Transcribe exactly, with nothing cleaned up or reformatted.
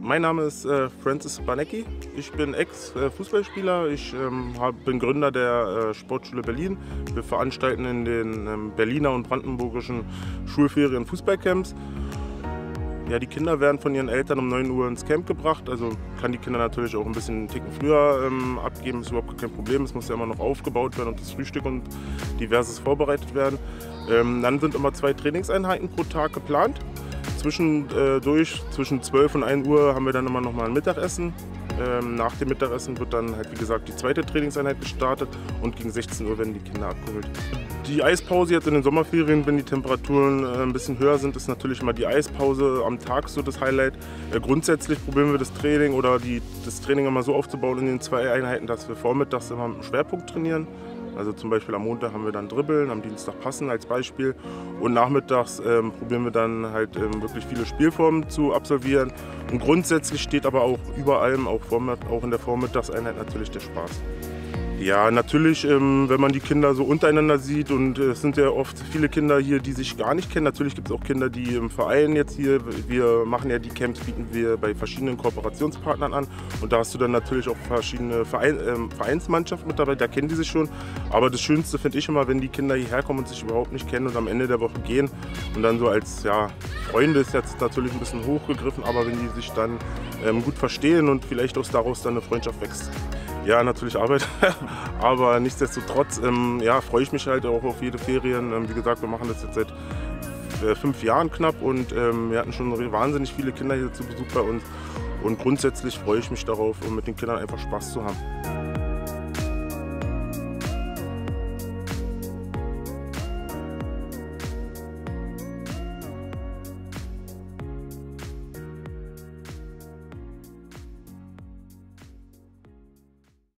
Mein Name ist äh, Francis Banecki. Ich bin Ex-Fußballspieler. Ich ähm, hab, bin Gründer der äh, Sportschule Berlin. Wir veranstalten in den ähm, Berliner und brandenburgischen Schulferien Fußballcamps. Ja, die Kinder werden von ihren Eltern um neun Uhr ins Camp gebracht. Also kann die Kinder natürlich auch ein bisschen einen Ticken früher ähm, abgeben. Ist überhaupt kein Problem. Es muss ja immer noch aufgebaut werden und das Frühstück und diverses vorbereitet werden. Ähm, dann sind immer zwei Trainingseinheiten pro Tag geplant. Zwischendurch, zwischen zwölf und ein Uhr haben wir dann immer noch mal ein Mittagessen. Ähm, nach dem Mittagessen wird dann halt wie gesagt die zweite Trainingseinheit gestartet und gegen sechzehn Uhr werden die Kinder abgeholt. Die Eispause jetzt in den Sommerferien, wenn die Temperaturen äh, ein bisschen höher sind, ist natürlich immer die Eispause am Tag so das Highlight. Äh, grundsätzlich probieren wir das Training oder die, das Training immer so aufzubauen in den zwei Einheiten, dass wir vormittags immer mit einem Schwerpunkt trainieren. Also zum Beispiel am Montag haben wir dann Dribbeln, am Dienstag Passen als Beispiel und nachmittags ähm, probieren wir dann halt ähm, wirklich viele Spielformen zu absolvieren. Und grundsätzlich steht aber auch über allem, auch, auch in der Vormittagseinheit natürlich der Spaß. Ja, natürlich, ähm, wenn man die Kinder so untereinander sieht und äh, es sind ja oft viele Kinder hier, die sich gar nicht kennen. Natürlich gibt es auch Kinder, die im Verein jetzt hier, wir machen ja die Camps, bieten wir bei verschiedenen Kooperationspartnern an und da hast du dann natürlich auch verschiedene Verein, äh, Vereinsmannschaften mit dabei, da kennen die sich schon. Aber das Schönste finde ich immer, wenn die Kinder hierher kommen und sich überhaupt nicht kennen und am Ende der Woche gehen und dann so als ja, Freunde ist jetzt natürlich ein bisschen hochgegriffen, aber wenn die sich dann ähm, gut verstehen und vielleicht auch daraus dann eine Freundschaft wächst. Ja, natürlich Arbeit, aber nichtsdestotrotz ähm, ja, freue ich mich halt auch auf jede Ferien. Ähm, wie gesagt, wir machen das jetzt seit äh, fünf Jahren knapp und ähm, wir hatten schon wahnsinnig viele Kinder hier zu Besuch bei uns. Und grundsätzlich freue ich mich darauf, um mit den Kindern einfach Spaß zu haben.